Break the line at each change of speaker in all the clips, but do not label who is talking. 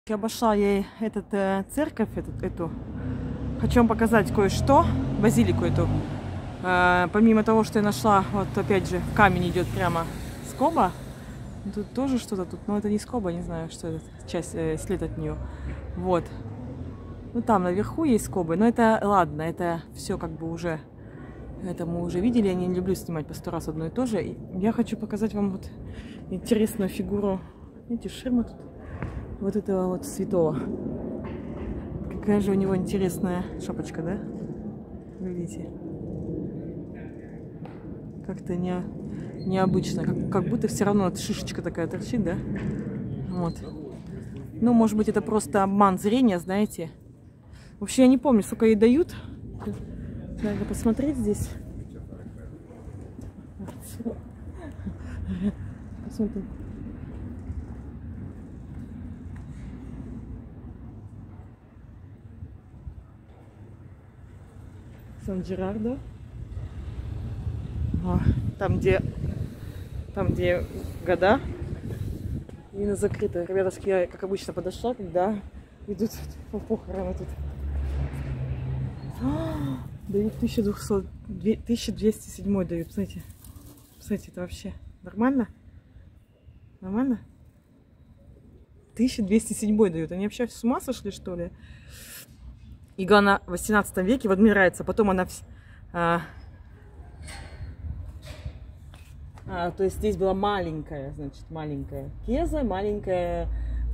Я обошла ей церковь, эту. Хочу вам показать кое-что, базилику эту. Помимо того, что я нашла, вот опять же, в камень идет прямо скоба. Тут тоже что-то тут, но это не скоба, не знаю, что это, часть, след от нее. Вот. Ну там наверху есть скобы, но это ладно, это все как бы уже, это мы уже видели, я не люблю снимать по 100 раз одно и то же. И я хочу показать вам вот интересную фигуру, видите, ширма тут, вот этого вот святого. Какая же у него интересная шапочка, да? Видите? Как-то необычно, как будто все равно шишечка такая торчит, да? Вот. Ну, может быть, это просто обман зрения, знаете. Вообще, я не помню, сколько ей дают. Надо посмотреть здесь. Посмотрим. Сан-Джерардо. Там, где года. Именно закрыто. Ребятушки, я, как обычно, подошла, когда идут похороны тут. Дают 1207 дают. Посмотрите. Посмотрите, это вообще нормально? Нормально? 1207 дают. Они вообще с ума сошли, что ли? Ига она в 18 веке в адмирается. Потом она... то есть здесь была маленькая, значит, маленькая кеза, маленькое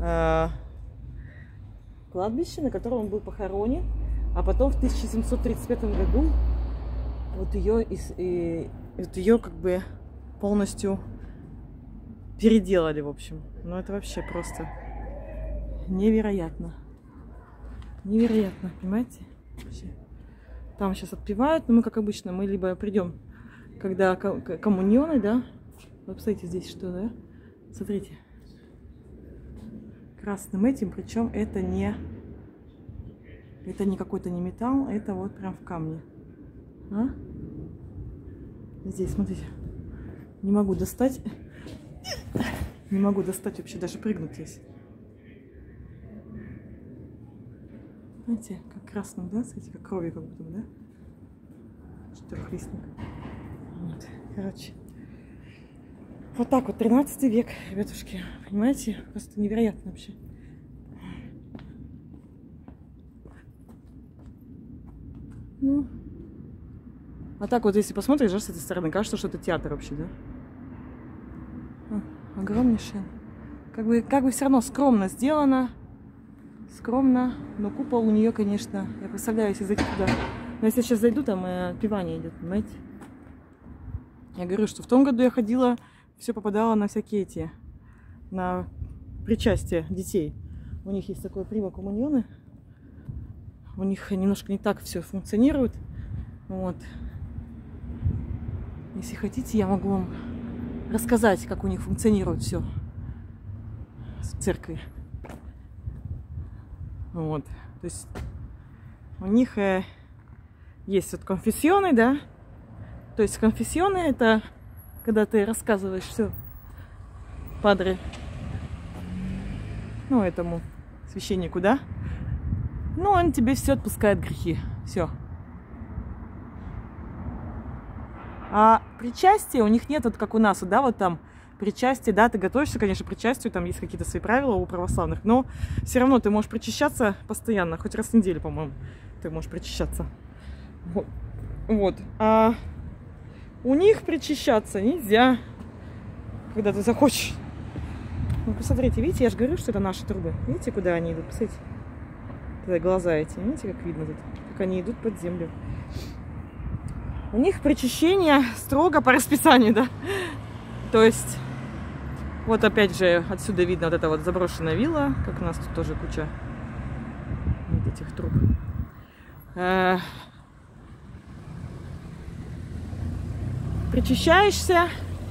кладбище, на котором он был похоронен. А потом в 1735 году вот ее как бы полностью переделали, в общем. Ну это вообще просто невероятно. Невероятно, понимаете? Вообще. Там сейчас отпевают, но мы, как обычно, мы либо придем, когда коммунионы, да? Вот посмотрите здесь что, да? Смотрите. Красным этим, причем это не какой-то не металл, это вот прям в камне. Здесь, смотрите. Не могу достать. Не могу достать вообще, даже прыгнуть здесь. Знаете, как красным, да? Смотрите, как кровью как будто бы, да? Четырехлистник. Вот, короче. Вот так вот, 13 век, ребятушки. Понимаете? Просто невероятно вообще. Ну. А так вот, если посмотришь, да, с этой стороны, кажется, что это театр вообще, да? Огромнейший. Как бы все равно скромно сделано. Скромно. Но купол у нее, конечно, я представляю, если зайти туда. Но если я сейчас зайду, там отпевание идет, понимаете? Я говорю, что в том году я ходила, все попадало на всякие на причастие детей. У них есть такое прима коммунионы. У них немножко не так все функционирует. Вот. Если хотите, я могу вам рассказать, как у них функционирует все в церкви. Вот. То есть у них есть вот конфессионы, да? То есть конфессионы это когда ты рассказываешь все падре, ну этому священнику, да? Ну, он тебе все отпускает грехи. Все. А причастие у них нет, вот как у нас, да, вот там причастие, да, ты готовишься, конечно, к причастию, там есть какие-то свои правила у православных, но все равно ты можешь причащаться постоянно, хоть раз в неделю, по-моему, ты можешь причащаться. Вот. А у них причащаться нельзя, когда ты захочешь. Ну, посмотрите, видите, я же говорю, что это наши трубы. Видите, куда они идут? Посмотрите. Тогда глаза эти, видите, как видно тут, как они идут под землю. У них причащение строго по расписанию, да. То есть, вот опять же, отсюда видно вот эта вот заброшенная вилла, как у нас тут тоже куча вот этих труб. Причащаешься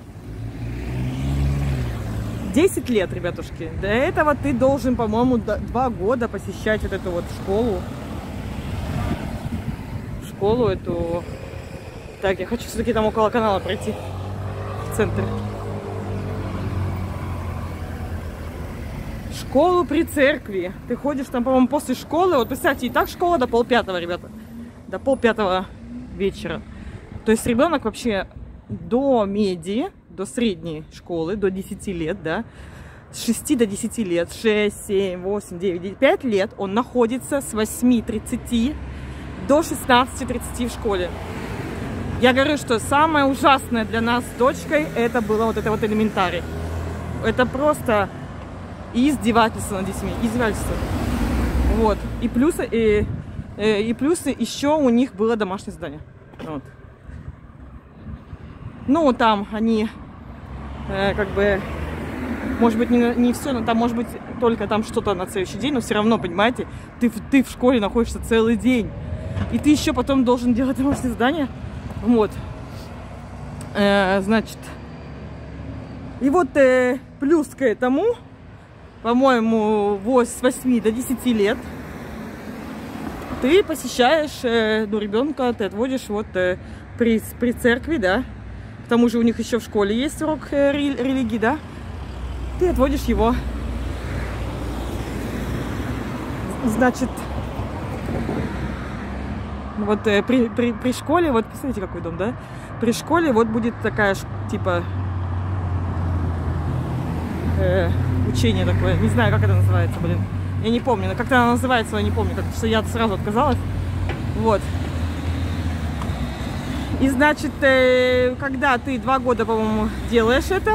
10 лет, ребятушки. До этого ты должен, по-моему, 2 года посещать вот эту вот школу. Школу эту. Так, я хочу все-таки там около канала пройти. В центр. школу при церкви. Ты ходишь там, по-моему, после школы. Вот представьте, и так школа до 4:30, ребята. До 4:30 вечера. То есть ребенок вообще до меди, до средней школы, до 10 лет, да, с 6 до 10 лет, 6, 7, 8, 9, 9, 5 лет он находится с 8:30 до 16:30 в школе. Я говорю, что самое ужасное для нас с дочкой это было вот это вот элементарий. Это просто издевательство над детьми, издевательство. Вот. И плюсы еще у них было домашнее задание. Вот. Ну, там они как бы, может быть, не все, но там может быть только там что-то на следующий день, но все равно, понимаете, ты в школе находишься целый день, и ты еще потом должен делать домашнее задание. Вот. Значит, и вот плюс к этому, по-моему, с 8 до 10 лет ты посещаешь, ну, ребенка ты отводишь вот при церкви, да. К тому же у них еще в школе есть урок религии, да. Ты отводишь его. Значит, вот при школе, вот посмотрите, какой дом, да. При школе вот будет такая, типа, учение такое. Не знаю, как это называется, блин. Я не помню. Но как-то она называется, я не помню. Как-то, что я сразу отказалась. Вот. И, значит, когда ты 2 года, по-моему, делаешь это,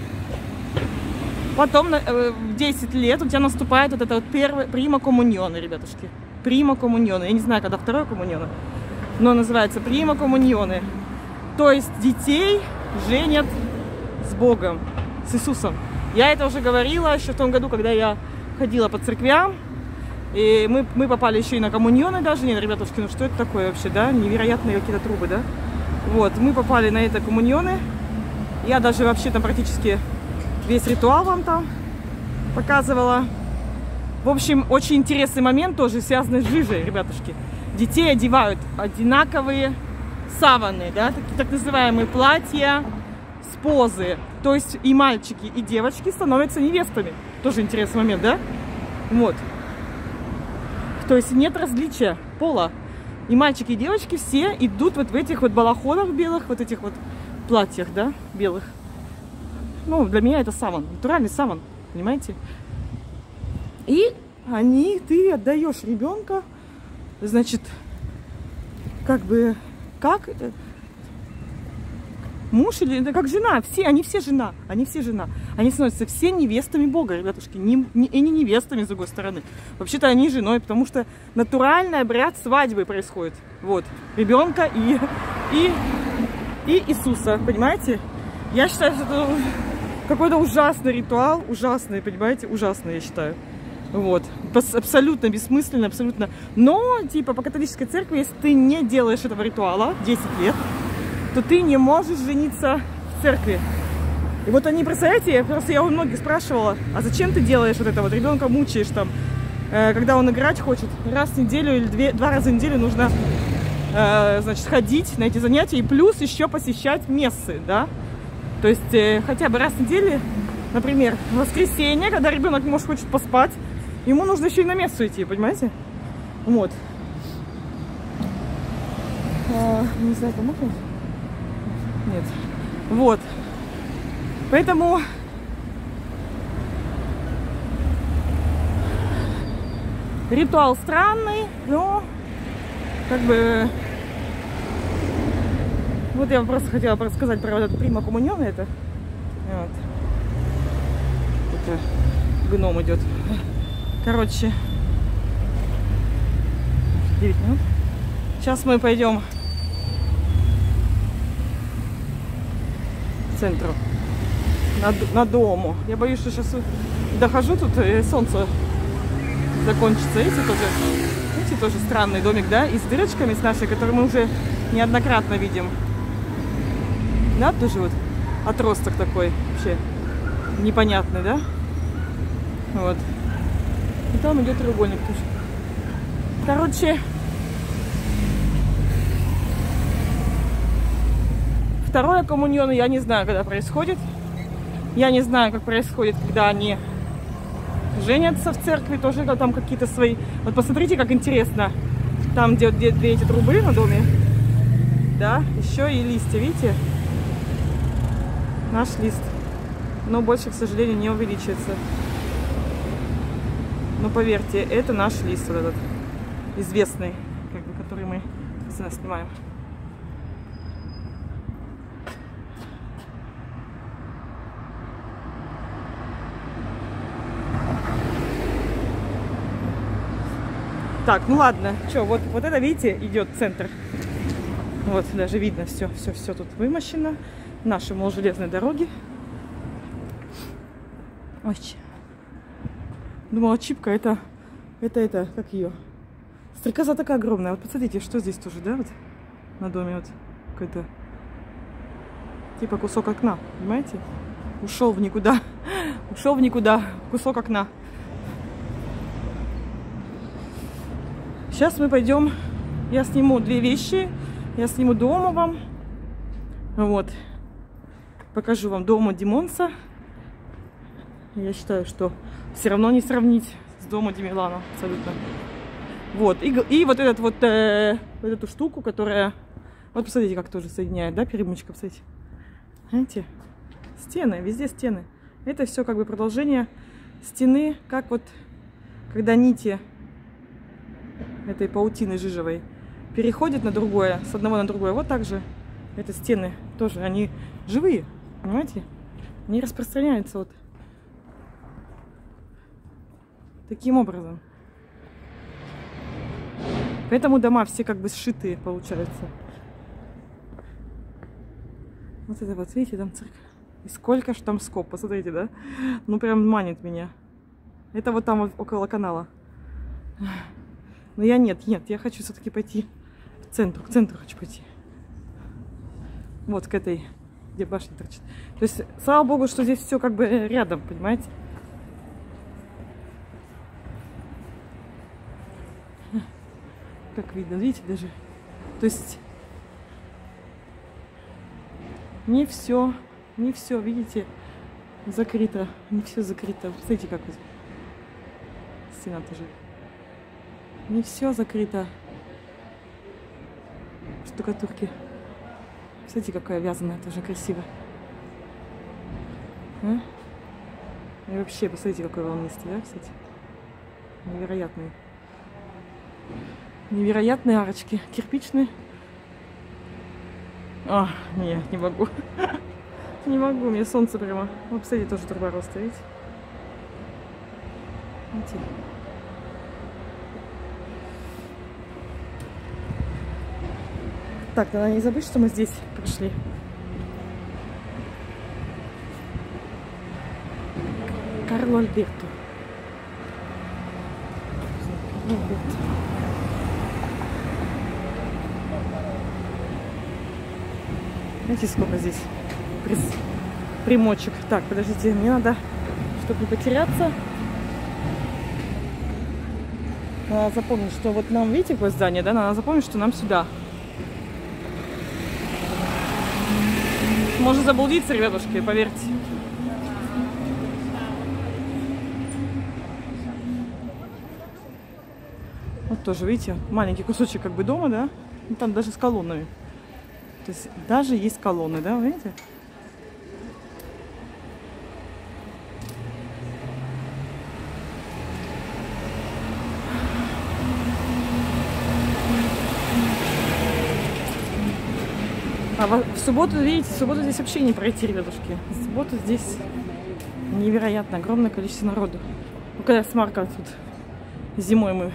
потом в 10 лет у тебя наступает вот это вот первое прима коммуньоне, ребятушки. Прима коммуньоне. Я не знаю, когда второе коммуньоне, но называется прима коммуньоне. То есть детей женят с Богом, с Иисусом. Я это уже говорила еще в том году, когда я ходила по церквям. И мы попали еще и на коммуньоны даже. Нет, ребятушки, ну что это такое вообще, да? Невероятные какие-то трубы, да? Вот, мы попали на это коммуньоны. Я даже вообще там практически весь ритуал вам там показывала. В общем, очень интересный момент тоже связанный с жижей, ребятушки. Детей одевают одинаковые саваны, да? Так называемые платья с позы. То есть и мальчики, и девочки становятся невестами. Тоже интересный момент, да? Вот. То есть нет различия пола. И мальчики, и девочки все идут вот в этих вот балахонах белых, вот этих вот платьях, да, белых. Ну, для меня это саван, натуральный саван, понимаете? И ты отдаешь ребенка, значит, как бы, как муж или это как жена, они все жена. Они становятся все невестами Бога, ребятушки, и не невестами, с другой стороны. Вообще-то они женой, потому что натуральный обряд свадьбы происходит. Вот, ребенка и Иисуса, понимаете? Я считаю, что это какой-то ужасный ритуал, ужасный, понимаете, ужасный, я считаю. Вот, абсолютно бессмысленно, абсолютно. Но, типа, по католической церкви, если ты не делаешь этого ритуала 10 лет, то ты не можешь жениться в церкви. И вот они, представляете, просто я у многих спрашивала, а зачем ты делаешь вот это вот, ребенка мучаешь там, когда он играть хочет, раз в неделю или 2 раза в неделю нужно, значит, ходить на эти занятия и плюс еще посещать мессы, да, то есть хотя бы раз в неделю, например, в воскресенье, когда ребенок, может, хочет поспать, ему нужно еще и на мессу идти, понимаете, вот. Не знаю, помог ли? Нет. Вот. Поэтому ритуал странный, но как бы вот я просто хотела рассказать про вот этот прима коммуньоне это. Вот. Это гном идет. Короче, 9 минут. Сейчас мы пойдем центру, на дому. Я боюсь, что сейчас дохожу, тут и солнце закончится. Видите, тоже странный домик, да, и с дырочками с нашей, которые мы уже неоднократно видим. Да, тоже вот отросток такой вообще непонятный, да? Вот. И там идет треугольник тоже. Короче, второе коммуньон я не знаю, когда происходит. Я не знаю, как происходит, когда они женятся в церкви, тоже там какие-то свои. Вот посмотрите, как интересно. Там, где две эти трубы на доме, да, еще и листья, видите? Наш лист. Но больше, к сожалению, не увеличивается. Но поверьте, это наш лист, вот этот известный, как бы, который мы постоянно снимаем. Так, ну ладно, что, вот это, видите, идет центр. Вот, даже видно, все тут вымощено. Наши, мол, железные дороги. Ой, думала, чипка, это, как ее? Стрекоза такая огромная. Вот посмотрите, что здесь тоже, да, вот на доме вот какой-то, типа кусок окна, понимаете? Ушел в никуда, ушел в никуда, кусок окна. Сейчас мы пойдем, я сниму две вещи, я сниму дома вам, вот, покажу вам дома Димонса. Я считаю, что все равно не сравнить с домом Ди Милано, абсолютно. Вот, и вот вот эту штуку, которая, вот посмотрите, как тоже соединяет, да, перемычка, посмотрите, знаете, стены, везде стены. Это все как бы продолжение стены, как вот, когда нити этой паутины жижевой переходят на другое, с одного на другое. Вот так же это стены тоже, они живые, понимаете? Они распространяются вот таким образом. Поэтому дома все как бы сшитые получаются. Вот это вот, видите, там церковь. И сколько ж там скоб, посмотрите, да? Ну прям манит меня. Это вот там вот около канала. Но я нет, я хочу все-таки пойти к центру хочу пойти. Вот к этой, где башня торчит. То есть, слава богу, что здесь все как бы рядом, понимаете? Как видно, видите, даже. То есть, не все, видите, закрыто. Не все закрыто. Смотрите, как вот стена тоже. Не все закрыто. Штукатурки. Смотрите, какая вязаная, тоже красиво. А? И вообще, посмотрите, какой волнистый, да, кстати? Невероятный. Невероятные арочки. Кирпичные. А, не могу. Не могу, мне солнце прямо. Вот, кстати, тоже труба роста, видите? Видите? Так, надо не забыть, что мы здесь пришли. Карло Альберто. Знаете, сколько здесь примочек? Так, подождите, мне надо, чтобы не потеряться. Надо запомнить, что вот нам, видите, какое здание, да? Надо запомнить, что нам сюда. Можно заблудиться, ребятушки, поверьте. Вот тоже, видите, маленький кусочек как бы дома, да? И там даже с колоннами. То есть даже есть колонны, да, видите? А в субботу, видите, в субботу здесь вообще не пройти, ребятушки. В субботу здесь невероятно огромное количество народу. Ну, когда с Марком тут зимой мы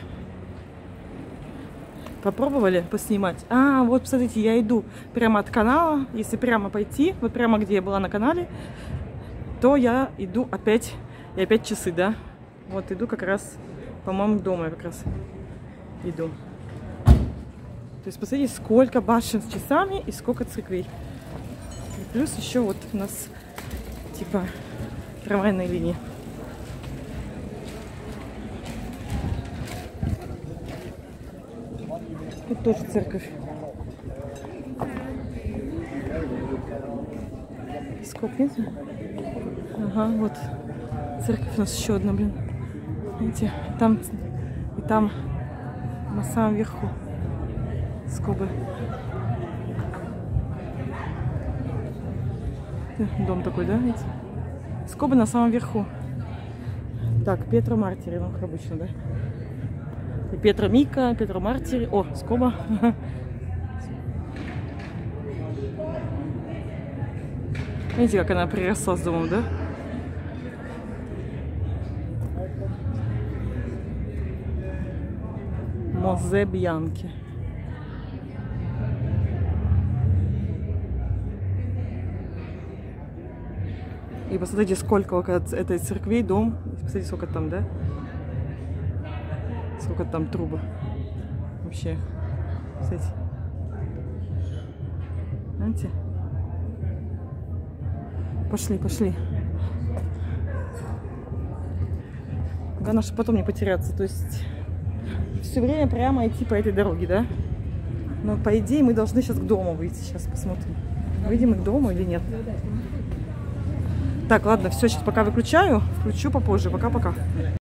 попробовали поснимать. А, вот, посмотрите, я иду прямо от канала. Если прямо пойти, вот прямо где я была на канале, то я иду опять, и опять часы, да? Вот иду как раз, по-моему, дома я как раз иду. То есть, посмотрите, сколько башен с часами и сколько церквей. И плюс еще вот у нас, типа, трамвайные линии. Тут тоже церковь. Сколько нет? Ага, вот церковь у нас еще одна, блин. Видите, там и там на самом верху скобы. Дом такой, да, видите? Скобы на самом верху. Так, Петро Мартири, ну, как обычно, да? И Петро Мика, Петро Мартири. О, скоба. Видите, как она приросла с домом, да? Мозе Бьянки. И посмотрите, сколько этой церквей, дом. Посмотрите, сколько там, да? Сколько там трубы. Вообще. Смотрите. Знаете? Пошли, пошли. Главное, чтобы потом не потеряться. То есть все время прямо идти по этой дороге, да? Но по идее мы должны сейчас к дому выйти. Сейчас посмотрим, выйдем мы к дому или нет. Так, ладно, все, сейчас пока выключаю. Включу попозже. Пока-пока.